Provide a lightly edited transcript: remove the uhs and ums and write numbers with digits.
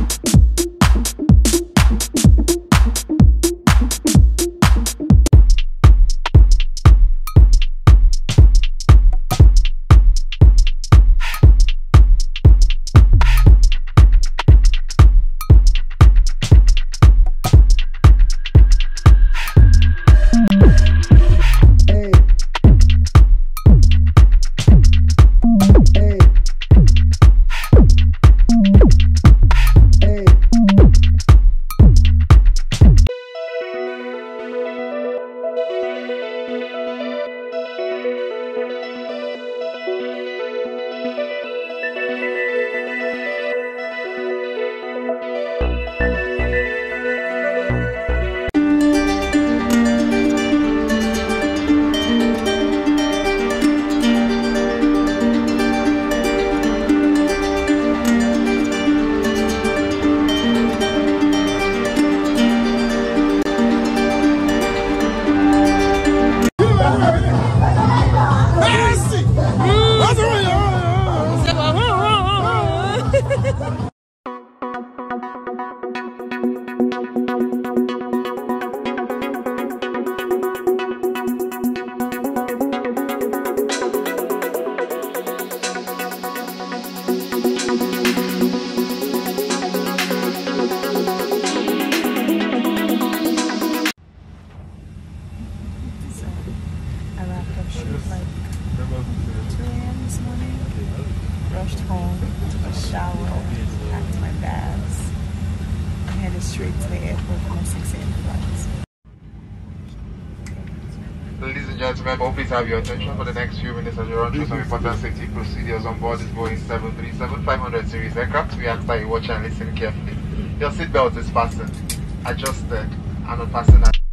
Rushed home, took a shower, packed my bags, and headed straight to the airport for my 6 a.m. flight. Ladies and gentlemen, please have your attention for the next few minutes as we run through some important safety procedures on board this Boeing 737-500 series aircraft. We ask that you watch and listen carefully. Your seatbelt is fastened, adjusted, and unfastened.